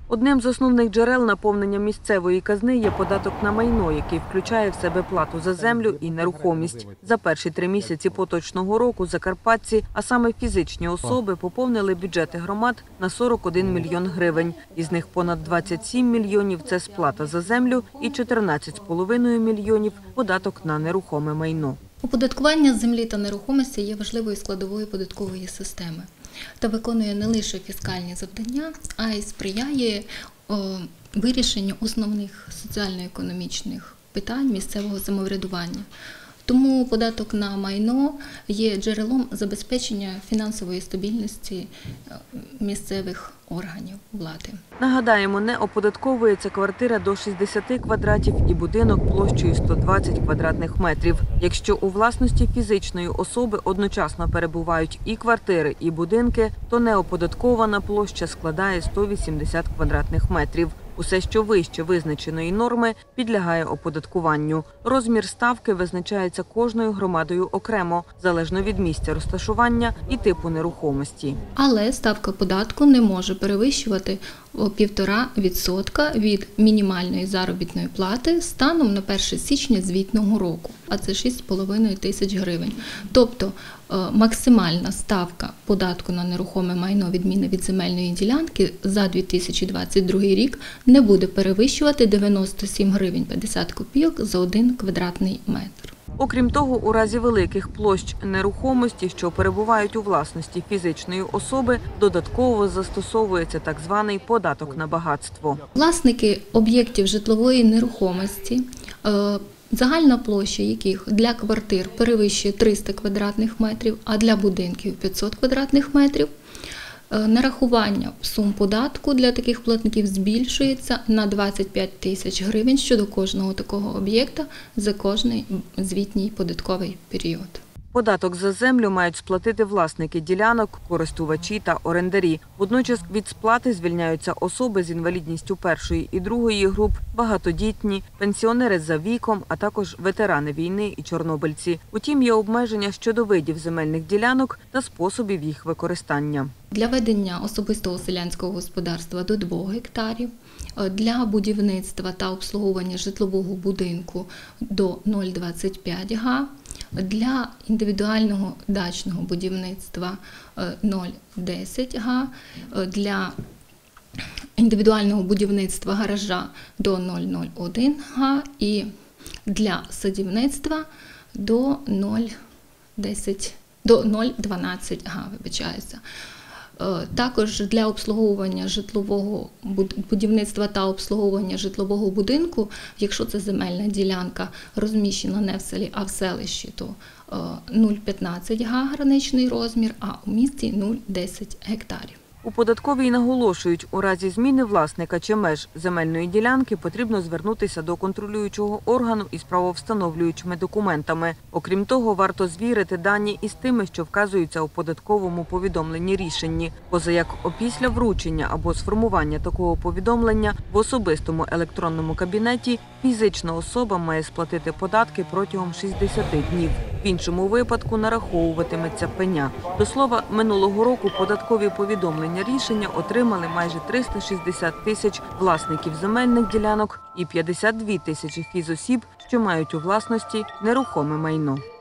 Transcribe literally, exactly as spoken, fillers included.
Одним з основних джерел наповнення місцевої казни є податок на майно, який включає в себе плату за землю і нерухомість. За перші три місяці поточного року закарпатці, а саме фізичні особи, поповнили бюджети громад на сорок один мільйон гривень. Із них понад двадцять сім мільйонів – це сплата за землю і чотирнадцять з половиною мільйонів – податок на нерухоме майно. Оподаткування землі та нерухомості є важливою складовою податкової системи та виконує не лише фіскальні завдання, а й сприяє о, вирішенню основних соціально-економічних питань місцевого самоврядування. Тому податок на майно є джерелом забезпечення фінансової стабільності місцевих органів влади. Нагадаємо, не оподатковується квартира до шістдесяти квадратів і будинок площею сто двадцять квадратних метрів. Якщо у власності фізичної особи одночасно перебувають і квартири, і будинки, то неоподаткована площа складає сто вісімдесят квадратних метрів. Усе, що вище визначеної норми, підлягає оподаткуванню. Розмір ставки визначається кожною громадою окремо, залежно від місця розташування і типу нерухомості. Але ставка податку не може перевищувати півтора відсотка від мінімальної заробітної плати станом на перше січня звітного року, а це шість з половиною тисяч гривень. Тобто максимальна ставка податку на нерухоме майно відміни від земельної ділянки за дві тисячі двадцять другий рік не буде перевищувати дев'яносто сім гривень п'ятдесят копійок за один квадратний метр. Окрім того, у разі великих площ нерухомості, що перебувають у власності фізичної особи, додатково застосовується так званий податок на багатство. Власники об'єктів житлової нерухомості, загальна площа яких для квартир перевищує триста квадратних метрів, а для будинків п'ятсот квадратних метрів, нарахування сум податку для таких платників збільшується на двадцять п'ять тисяч гривень щодо кожного такого об'єкта за кожний звітній податковий період. Податок за землю мають сплатити власники ділянок, користувачі та орендарі. Водночас від сплати звільняються особи з інвалідністю першої і другої груп, багатодітні, пенсіонери за віком, а також ветерани війни і чорнобильці. Утім, є обмеження щодо видів земельних ділянок та способів їх використання. Для ведення особистого селянського господарства до двох гектарів, для будівництва та обслуговування житлового будинку до нуль цілих двадцять п'ять га, для індивідуального дачного будівництва нуль цілих десять га, для індивідуального будівництва гаража до нуль цілих один га і для садівництва до нуль цілих дванадцять га, вибачаюся. Також для обслуговування житлового будівництва та обслуговування житлового будинку, якщо це земельна ділянка розміщена не в селі, а в селищі, то нуль цілих п'ятнадцять га граничний розмір, а у місті нуль цілих десять гектарів. У податковій наголошують, у разі зміни власника чи меж земельної ділянки потрібно звернутися до контролюючого органу із правовстановлюючими документами. Окрім того, варто звірити дані із тими, що вказуються у податковому повідомленні рішенні, поза як опісля вручення або сформування такого повідомлення в особистому електронному кабінеті фізична особа має сплатити податки протягом шістдесяти днів. В іншому випадку нараховуватиметься пеня. До слова, минулого року податкові повідомлення рішення отримали майже триста шістдесят тисяч власників земельних ділянок і п'ятдесят дві тисячі фізосіб, що мають у власності нерухоме майно.